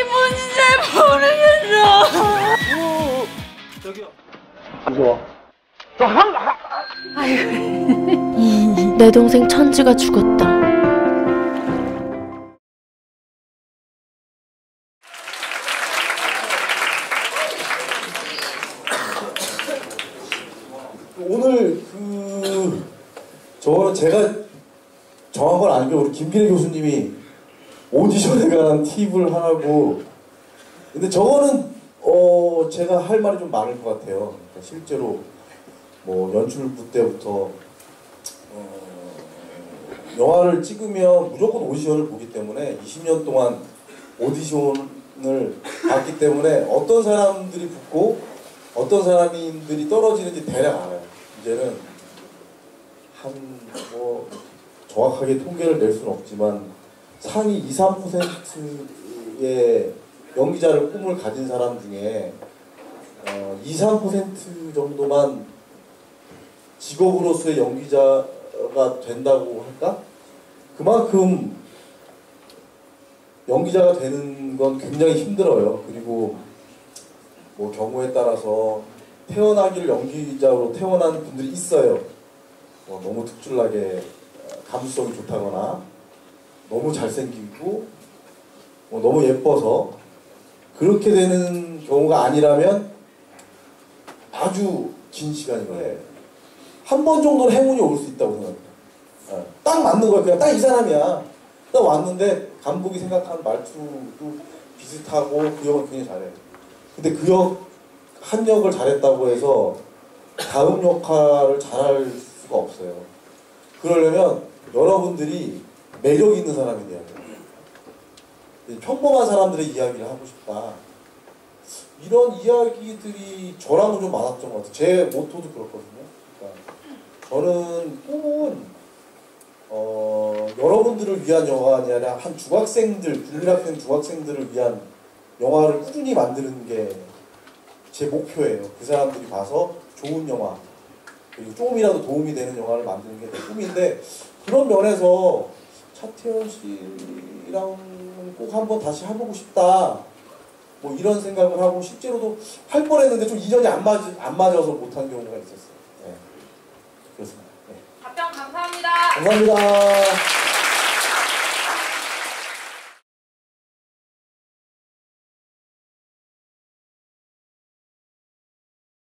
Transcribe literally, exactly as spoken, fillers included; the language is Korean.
뭔지 잘 모르겠어. 오, 저기요. 무서워. 저 한, 한. 아이고. 내 동생 천지가 죽었다. 오늘 그 저거는 제가 정한 건 아니고 우리 김기래 교수님이 오디션에 관한 팁을 하라고. 근데 저거는 어 제가 할 말이 좀 많을 것 같아요. 그러니까 실제로 뭐 연출부 때부터 어 영화를 찍으면 무조건 오디션을 보기 때문에 이십 년 동안 오디션을 봤기 때문에 어떤 사람들이 붙고 어떤 사람들이 떨어지는지 대략 알아요. 이제는 한 뭐 정확하게 통계를 낼 수는 없지만 상위 이, 삼 퍼센트의 연기자를 꿈을 가진 사람 중에 어, 이, 삼 퍼센트 정도만 직업으로서의 연기자가 된다고 할까? 그만큼 연기자가 되는 건 굉장히 힘들어요. 그리고 뭐 경우에 따라서 태어나기를 연기자로 태어난 분들이 있어요. 뭐 너무 특출나게 감수성이 좋다거나 너무 잘생기고 뭐 너무 예뻐서 그렇게 되는 경우가 아니라면 아주 긴 시간이 걸려요. 한 번 정도는 행운이 올 수 있다고 생각해요. 네. 딱 맞는 거야. 그냥 딱 이 사람이야. 딱 왔는데 감독이 생각하는 말투도 비슷하고 그 역을 굉장히 잘해요. 근데 그 역 한 역을 잘했다고 해서 다음 역할을 잘할 수가 없어요. 그러려면 여러분들이 매력 있는 사람이 돼야 돼요. 평범한 사람들의 이야기를 하고 싶다. 이런 이야기들이 저랑은 좀 많았던 것 같아요. 제 모토도 그렇거든요. 그러니까 저는 꿈은 어, 여러분들을 위한 영화가 아니라 한 중학생들, 국민학생 중학생들을 위한 영화를 꾸준히 만드는 게 제 목표예요. 그 사람들이 봐서 좋은 영화, 그리고 조금이라도 도움이 되는 영화를 만드는 게 내 꿈인데, 그런 면에서 차태현 씨랑 꼭 한번 다시 해보고 싶다, 뭐 이런 생각을 하고 실제로도 할 뻔했는데 좀 이전이 안, 맞, 안 맞아서 못한 경우가 있었어요. 네. 그렇습니다. 네. 답변 감사합니다. 감사합니다.